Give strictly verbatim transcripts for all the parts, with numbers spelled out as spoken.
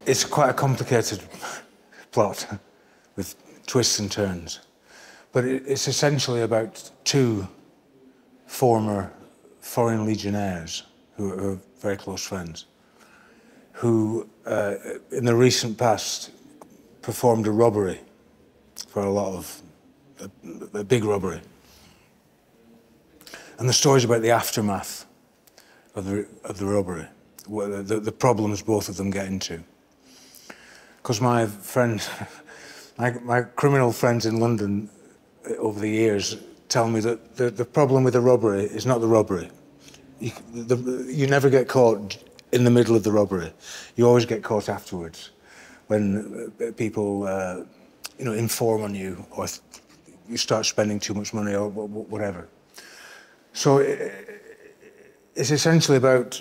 It's quite a complicated plot with twists and turns, but it's essentially about two former foreign legionnaires who are very close friends, who uh, in the recent past performed a robbery for a lot of, a, a big robbery. And the story's about the aftermath of the, of the robbery, the, the problems both of them get into. Because my friends, my, my criminal friends in London over the years tell me that the, the problem with the robbery is not the robbery. You, the, you never get caught in the middle of the robbery. You always get caught afterwards, when people, uh, you know, inform on you, or you start spending too much money, or whatever. So it's essentially about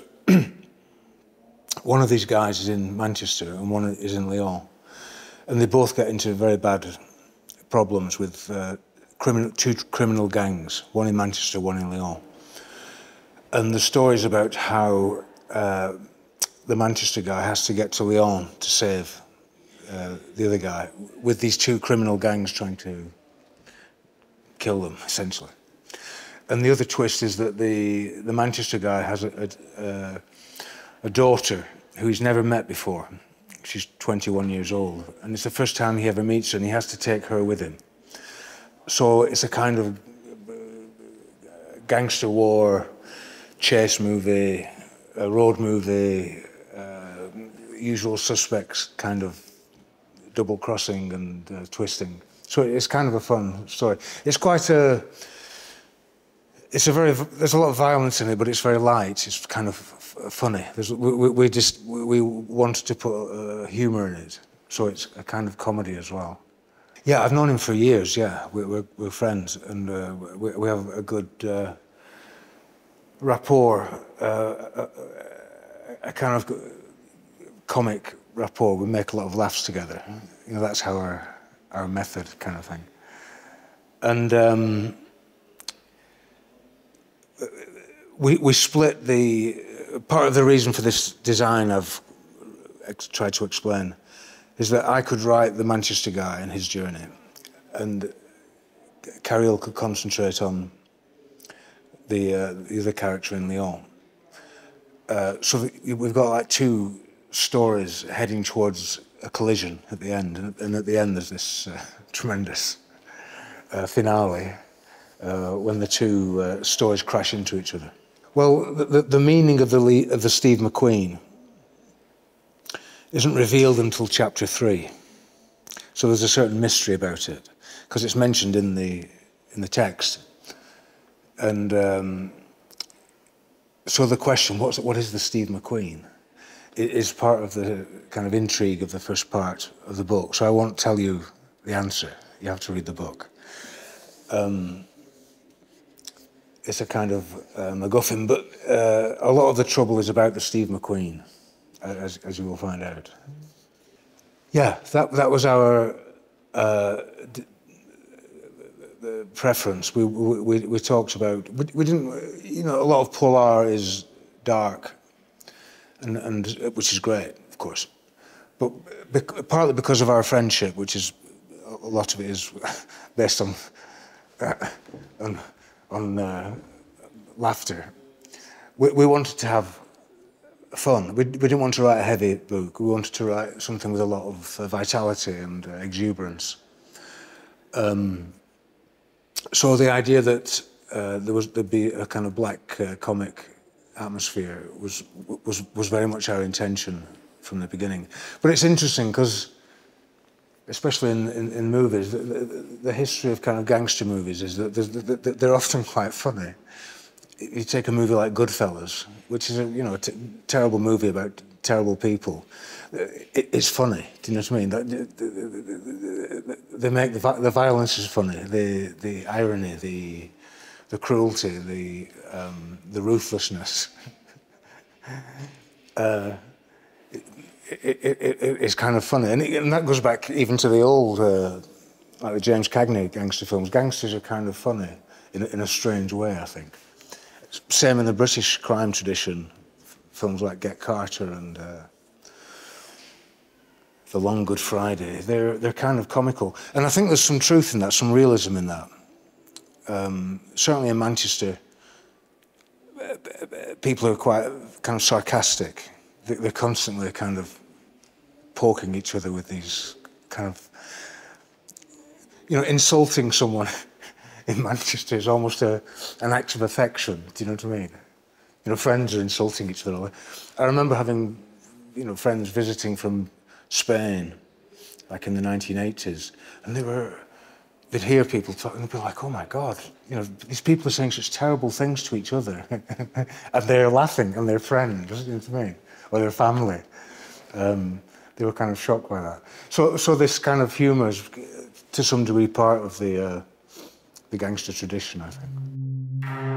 one of these guys is in Manchester and one is in Lyon, and they both get into very bad problems with uh, criminal, two criminal gangs, one in Manchester, one in Lyon. And the story is about how uh, the Manchester guy has to get to Lyon to save uh, the other guy, with these two criminal gangs trying to kill them, essentially. And the other twist is that the, the Manchester guy has a, a, a daughter who he's never met before. She's twenty-one years old, and it's the first time he ever meets her, and he has to take her with him. So it's a kind of gangster war, chase movie, a road movie, uh, usual suspects kind of double crossing and uh, twisting. So it's kind of a fun story. It's quite a, it's a very, there's a lot of violence in it, but it's very light. It's kind of funny. There's, we, we just, we wanted to put uh, humour in it. So it's a kind of comedy as well. Yeah, I've known him for years, yeah. We're, we're, we're friends, and uh, we, we have a good uh, rapport, uh, a, a kind of comic rapport. We make a lot of laughs together. You know, that's how our, our method kind of thing. And um, we, we split the, part of the reason for this design I've tried to explain is that I could write the Manchester guy and his journey, and Carrie Hill could concentrate on the, uh, the other character in Lyon. Uh, so we've got like two stories heading towards a collision at the end, and, and at the end there's this uh, tremendous uh, finale uh, when the two uh, stories crash into each other. Well, the, the meaning of the, of the Steve McQueen isn't revealed until chapter three. So there's a certain mystery about it, because it's mentioned in the, in the text. And um, so the question, what's, what is the Steve McQueen, it is part of the kind of intrigue of the first part of the book. So I won't tell you the answer. You have to read the book. Um, it's a kind of uh, MacGuffin, but uh, a lot of the trouble is about the Steve McQueen, as, as you will find out. Yeah, that, that was our uh, d the preference. We, we, we talked about, we, we didn't, you know, a lot of Polar is dark, and, and which is great, of course. But be, partly because of our friendship, which is, a lot of it is based on, uh, on, on uh, laughter. We, we wanted to have fun. We, we didn't want to write a heavy book. We wanted to write something with a lot of uh, vitality and uh, exuberance. Um, so the idea that uh, there was there'd be a kind of black uh, comic atmosphere was was was very much our intention from the beginning. But it's interesting because, especially in, in, in movies, the, the, the history of kind of gangster movies is that they're, they're often quite funny. You take a movie like Goodfellas, which is a you know a t terrible movie about terrible people. It, it's funny. Do you know what I mean? They make the, the violence is funny, the the irony, the the cruelty, the um, the ruthlessness. uh, it, it, it, it's kind of funny, and, it, and that goes back even to the old, uh, like the James Cagney gangster films. Gangsters are kind of funny in, in a strange way, I think. Same in the British crime tradition, films like Get Carter and uh, the Long Good Friday, they're, they're kind of comical. And I think there's some truth in that, some realism in that. Um, certainly in Manchester, people are quite kind of sarcastic. They're constantly kind of poking each other with these kind of, you know, insulting someone in Manchester is almost a, an act of affection. Do you know what I mean? You know, friends are insulting each other. I remember having, you know, friends visiting from Spain, like in the nineteen eighties, and they were, they'd hear people talking, and they'd be like, oh my God, you know, these people are saying such terrible things to each other, and they're laughing, and they're friends, you know what I mean? Or their family. Um, they were kind of shocked by that. So, so this kind of humour is, to some degree, part of the, uh, the gangster tradition, I think.